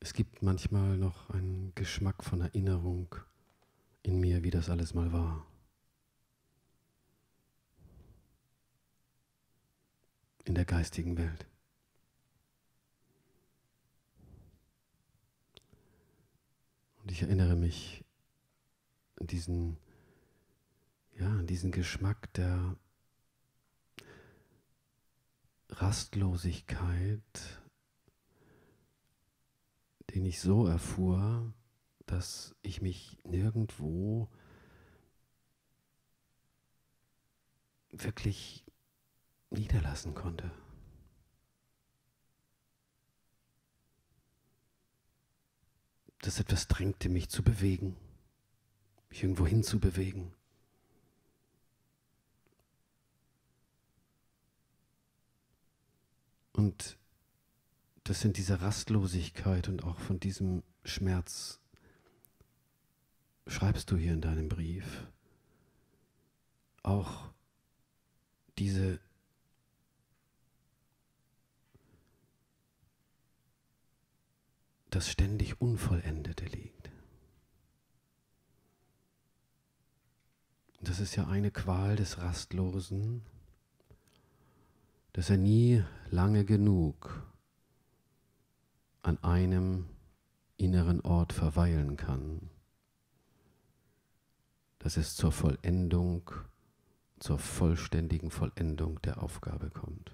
Es gibt manchmal noch einen Geschmack von Erinnerung in mir, wie das alles mal war. In der geistigen Welt. Und ich erinnere mich an diesen Geschmack der Rastlosigkeit, den ich so erfuhr, dass ich mich nirgendwo wirklich niederlassen konnte. Dass etwas drängte, mich zu bewegen, mich irgendwo hin zu bewegen. Und das in dieser Rastlosigkeit und auch von diesem Schmerz schreibst du hier in deinem Brief auch das ständig Unvollendete liegt. Und das ist ja eine Qual des Rastlosen, dass er nie lange genug an einem inneren Ort verweilen kann, dass es zur Vollendung, zur vollständigen Vollendung der Aufgabe kommt.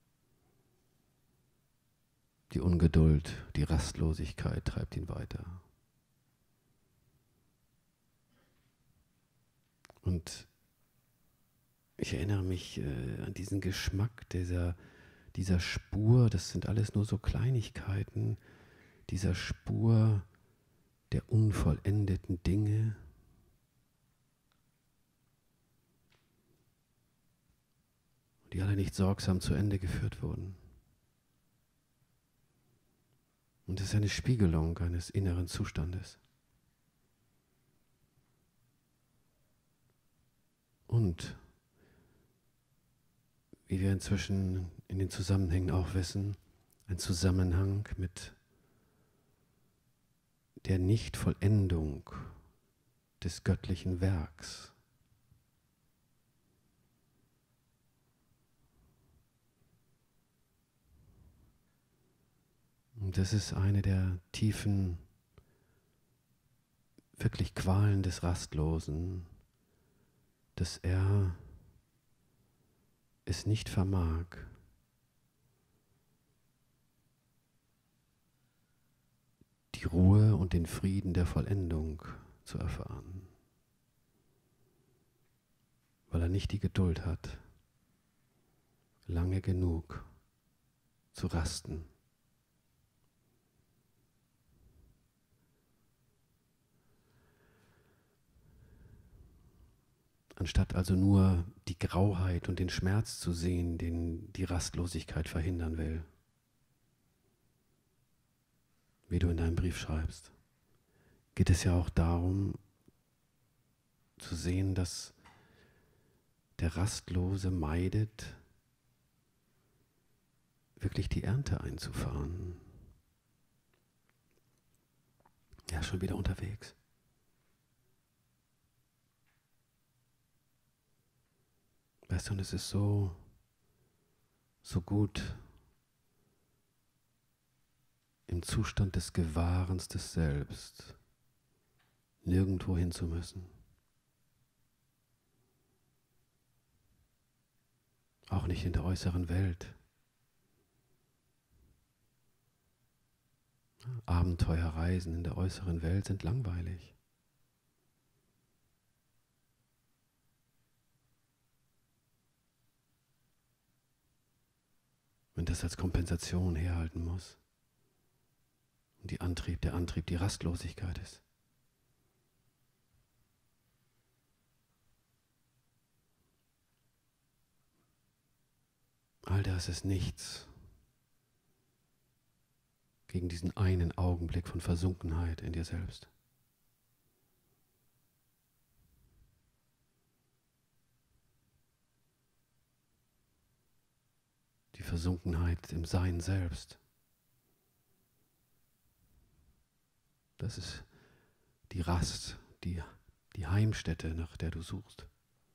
Die Ungeduld, die Rastlosigkeit treibt ihn weiter. Und ich erinnere mich an diesen Geschmack dieser Spur, das sind alles nur so Kleinigkeiten, dieser Spur der unvollendeten Dinge, die alle nicht sorgsam zu Ende geführt wurden. Und es ist eine Spiegelung eines inneren Zustandes. Und wie wir inzwischen in den Zusammenhängen auch wissen, ein Zusammenhang mit der Nichtvollendung des göttlichen Werks. Und das ist eine der tiefen, wirklich Qualen des Rastlosen, dass er es nicht vermag, die Ruhe und den Frieden der Vollendung zu erfahren, weil er nicht die Geduld hat, lange genug zu rasten. Anstatt also nur die Grauheit und den Schmerz zu sehen, den die Rastlosigkeit verhindern will, wie du in deinem Brief schreibst, geht es ja auch darum, zu sehen, dass der Rastlose meidet, wirklich die Ernte einzufahren. Er ist schon wieder unterwegs. Weißt du, und es ist so gut, im Zustand des Gewahrens des Selbst nirgendwo hin zu müssen. Auch nicht in der äußeren Welt. Abenteuerreisen in der äußeren Welt sind langweilig. Wenn das als Kompensation herhalten muss. Und der Antrieb die Rastlosigkeit ist. All das ist nichts gegen diesen einen Augenblick von Versunkenheit in dir selbst. Die Versunkenheit im Sein selbst. Das ist die Rast, die Heimstätte, nach der du suchst.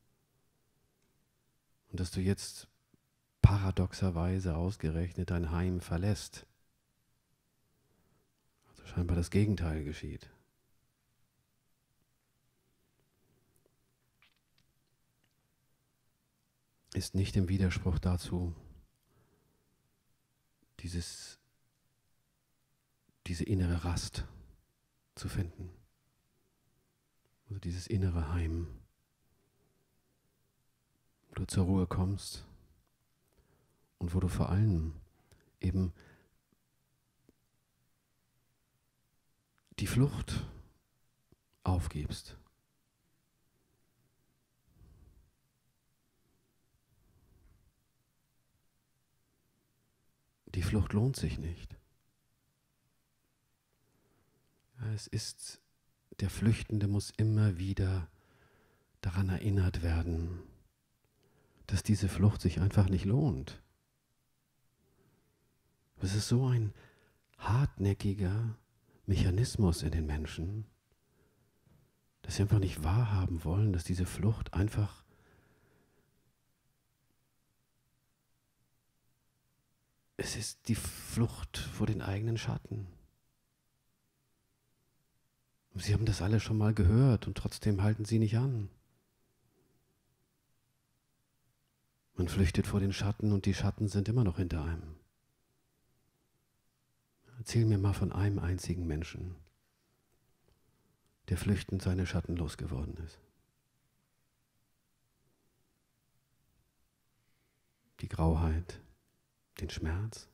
Und dass du jetzt paradoxerweise ausgerechnet dein Heim verlässt. Also scheinbar das Gegenteil geschieht. Ist nicht im Widerspruch dazu, diese innere Rast zu finden. Also dieses innere Heim, wo du zur Ruhe kommst und wo du vor allem eben die Flucht aufgibst. Die Flucht lohnt sich nicht. Der Flüchtende muss immer wieder daran erinnert werden, dass diese Flucht sich einfach nicht lohnt. Es ist so ein hartnäckiger Mechanismus in den Menschen, dass sie einfach nicht wahrhaben wollen, dass diese Flucht einfach es ist die Flucht vor den eigenen Schatten. Und sie haben das alle schon mal gehört und trotzdem halten sie nicht an. Man flüchtet vor den Schatten und die Schatten sind immer noch hinter einem. Erzähl mir mal von einem einzigen Menschen, der flüchtend seine Schatten losgeworden ist. Die Grauheit, den Schmerz.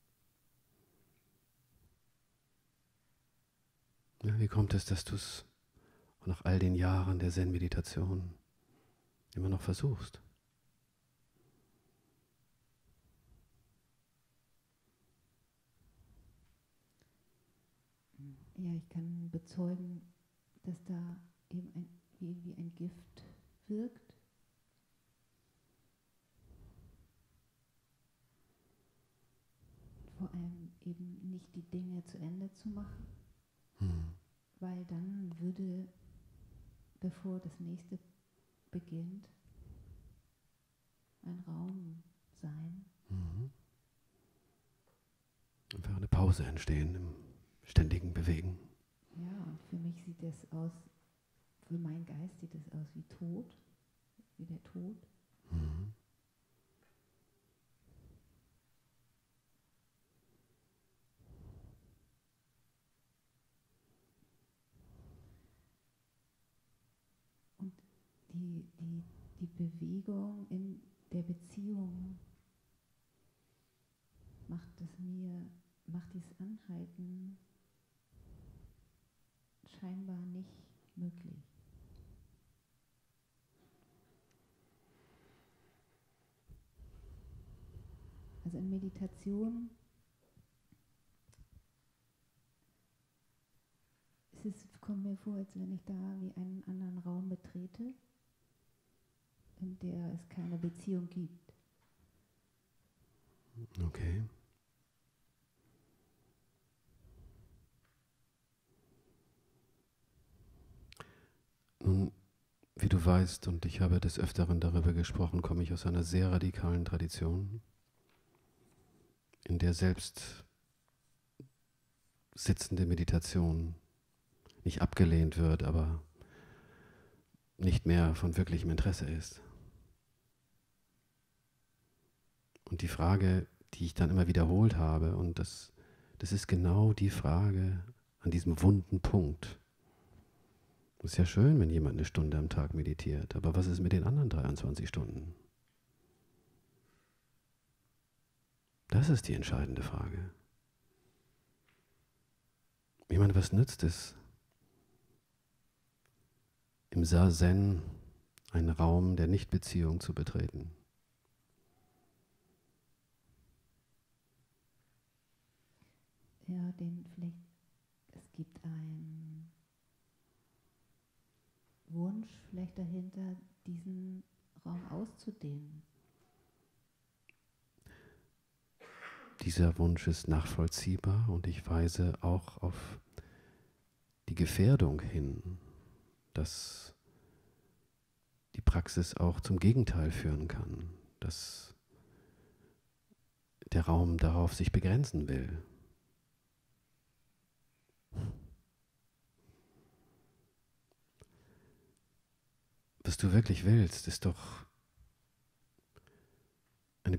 Ja, wie kommt es, dass du es nach all den Jahren der Zen-Meditation immer noch versuchst? Ja, ich kann bezeugen, dass da eben wie ein Gift wirkt. Vor allem eben nicht die Dinge zu Ende zu machen, weil dann würde, bevor das nächste beginnt, ein Raum sein. Einfach eine Pause entstehen im ständigen Bewegen. Ja, und für mich sieht das aus, für meinen Geist sieht das aus wie Tod, wie der Tod. Und die Bewegung in der Beziehung macht dieses Anhalten scheinbar nicht möglich. Also in Meditation kommt mir vor, als wenn ich da wie einen anderen Raum betrete, in der es keine Beziehung gibt. Okay. Nun, wie du weißt, und ich habe des Öfteren darüber gesprochen, komme ich aus einer sehr radikalen Tradition, in der selbst sitzende Meditation nicht abgelehnt wird, aber nicht mehr von wirklichem Interesse ist. Und die Frage, die ich dann immer wiederholt habe, und das ist genau die Frage an diesem wunden Punkt. Es ist ja schön, wenn jemand eine Stunde am Tag meditiert, aber was ist mit den anderen 23 Stunden? Das ist die entscheidende Frage. Ich meine, was nützt es, im Zazen einen Raum der Nichtbeziehung zu betreten? Ja, es gibt einen Wunsch vielleicht dahinter, diesen Raum auszudehnen. Dieser Wunsch ist nachvollziehbar und ich weise auch auf die Gefährdung hin, dass die Praxis auch zum Gegenteil führen kann, dass der Raum darauf sich begrenzen will. Was du wirklich willst, ist doch eine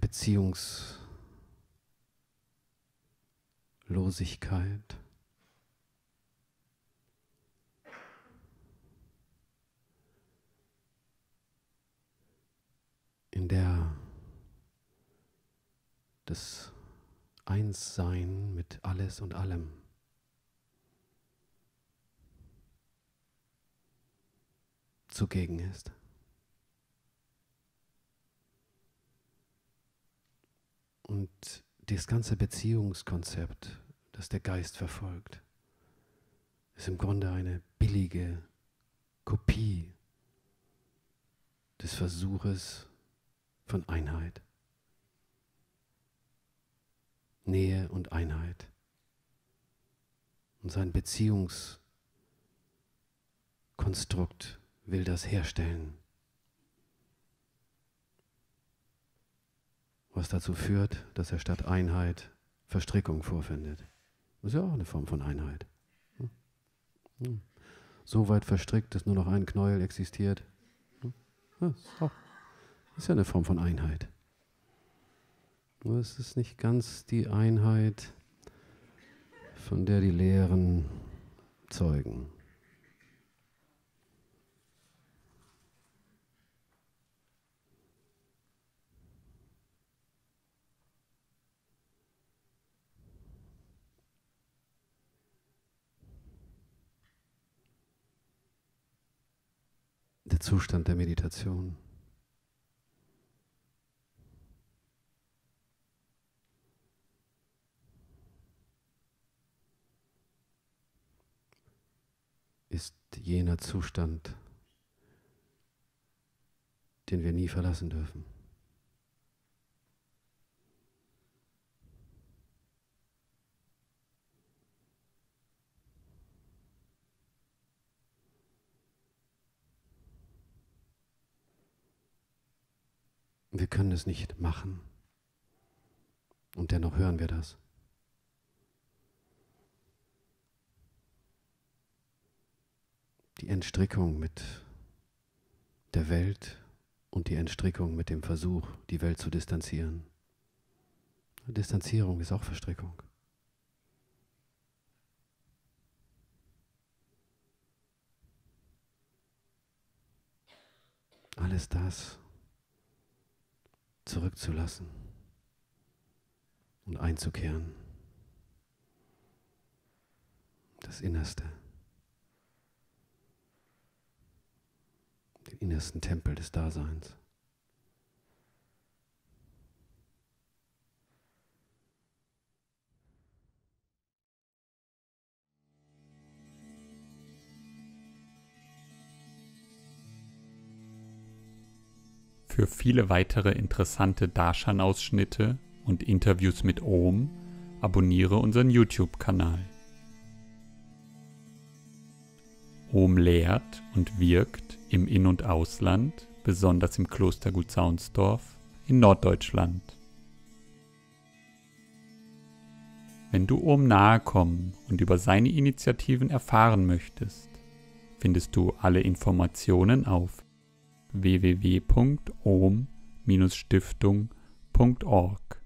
Beziehungslosigkeit, in der das Einssein mit alles und allem zugegen ist. Und das ganze Beziehungskonzept, das der Geist verfolgt, ist im Grunde eine billige Kopie des Versuches von Einheit. Nähe und Einheit. Und sein Beziehungskonstrukt will das herstellen, was dazu führt, dass er statt Einheit Verstrickung vorfindet. Das ist ja auch eine Form von Einheit. So weit verstrickt, dass nur noch ein Knäuel existiert. Das ist ja eine Form von Einheit. Nur es ist nicht ganz die Einheit, von der die Lehren zeugen. Der Zustand der Meditation. Ist jener Zustand, den wir nie verlassen dürfen. Wir können es nicht machen und dennoch hören wir das. Die Entstrickung mit der Welt und die Entstrickung mit dem Versuch, die Welt zu distanzieren. Distanzierung ist auch Verstrickung. Alles das zurückzulassen und einzukehren. Das Innerste. Den innersten Tempel des Daseins. Für viele weitere interessante Darshan-Ausschnitte und Interviews mit Om abonniere unseren YouTube-Kanal. Om lehrt und wirkt im In- und Ausland, besonders im Klostergut Saunsdorf in Norddeutschland. Wenn du Om nahe kommen und über seine Initiativen erfahren möchtest, findest du alle Informationen auf www.om-stiftung.org.